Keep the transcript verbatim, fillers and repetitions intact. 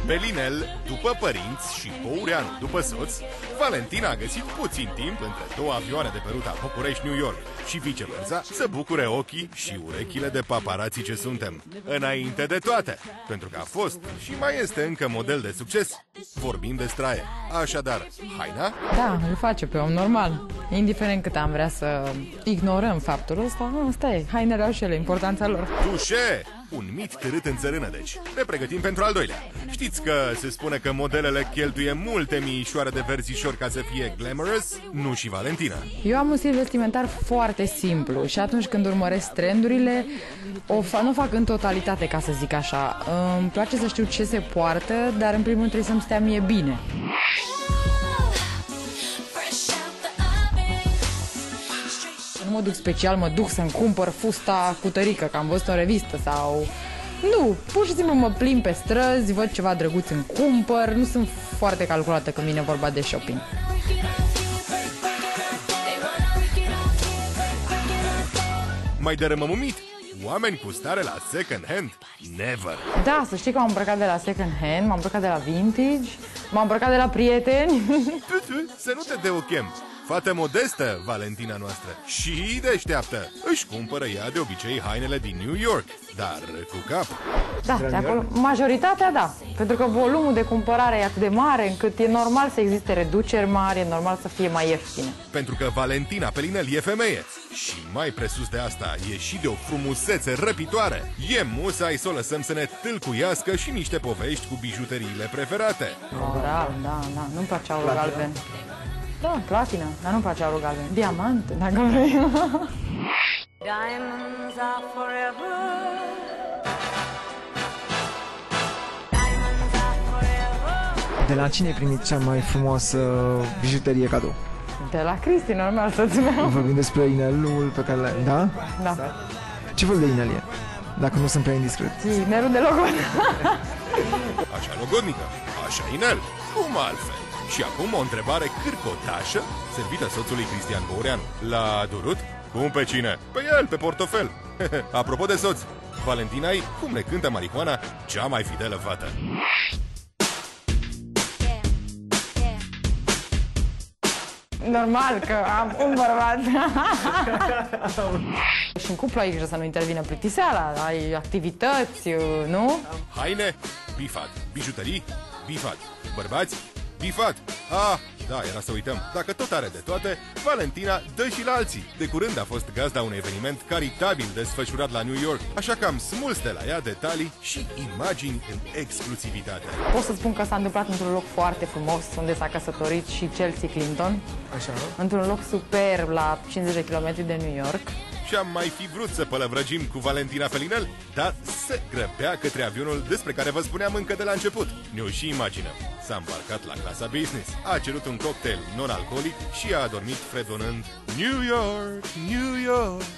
Belinel după părinți și Poureanu după soț, Valentina a găsit puțin timp între două avioane de pe ruta București-New York și viceversa să bucure ochii și urechile de paparații ce suntem. Înainte de toate, pentru că a fost și mai este încă model de succes, vorbim de straie. Așadar, haina? Da, îl face pe om normal. Indiferent cât am vrea să ignorăm faptul ăsta, asta e, hainele au și ele importanța lor. Tușe! Un mit târât în țărână, deci. Ne pregătim pentru al doilea. Știți că se spune că modelele cheltuie multe miișoare de verzișori ca să fie glamorous? Nu și Valentina. Eu am un stil vestimentar foarte simplu și atunci când urmăresc trendurile, o fa- nu fac în totalitate, ca să zic așa. Îmi place să știu ce se poartă, dar în primul rând trebuie să-mi stea mie bine. Nu mă duc special, mă duc să-mi cumpăr fusta cu tărică, că am văzut o revistă sau... Nu, pur și simplu mă plimb pe străzi, văd ceva drăguț, îmi cumpăr, nu sunt foarte calculată când vine vorba de shopping. Mai dărâmămumit, oameni cu stare la second hand? Never! Da, să știi că m-am îmbrăcat de la second hand, m-am îmbrăcat de la vintage, m-am îmbrăcat de la prieteni. Să nu te deochem! Fată modestă, Valentina noastră, și deșteaptă. Își cumpără ea de obicei hainele din New York, dar cu cap. Da, de acolo, majoritatea da, pentru că volumul de cumpărare e atât de mare încât e normal să existe reduceri mari, e normal să fie mai ieftine. Pentru că Valentina Pelinel e femeie și mai presus de asta e și de o frumusețe răpitoare. E musai să o lăsăm să ne tâlcuiască și niște povești cu bijuteriile preferate. Da, da, da, nu-mi place aurul galben. Da, platină, dar nu-mi place aurul galben. Diamant, dacă vrei. Diamonds are forever. Diamonds are forever. De la cine ai primit cea mai frumoasă bijuterie cadou? De la Cristi, normal, soțul meu. Vorbim despre inelul pe care l-ai, da? Da. Ce fel de inel e? Dacă nu sunt prea indiscret. Inelul de logodnic. Așa logodnică, așa inel, cum altfel? Și acum o întrebare cârcotașă servită soțului Cristian Poureanu. L-a durut? Cum pe cine? Pe el, pe portofel. Apropo de soț, Valentina-i cum le cântă marihuana cea mai fidelă fată. Normal că am un bărbat. Și în cuplu ai grijă să nu intervină plictiseala, ai activități, nu? Haine, bifat. Bijuterii, bifat. Bărbați, bifat. Ah, da, era să uităm. Dacă tot are de toate, Valentina dă și la alții. De curând a fost gazda unui eveniment caritabil desfășurat la New York, așa că am smuls de la ea detalii și imagini în exclusivitate. Pot să spun că s-a întâmplat într-un loc foarte frumos, unde s-a căsătorit și Chelsea Clinton. Așa. Într-un loc superb, la cincizeci de kilometri de New York. Și am mai fi vrut să pălăvrăgim cu Valentina Pelinel, dar se grăbea către avionul despre care vă spuneam încă de la început. Ne-o și imaginăm. S-a îmbarcat la clasa business, a cerut un cocktail non-alcoolic și a adormit fredonând New York, New York.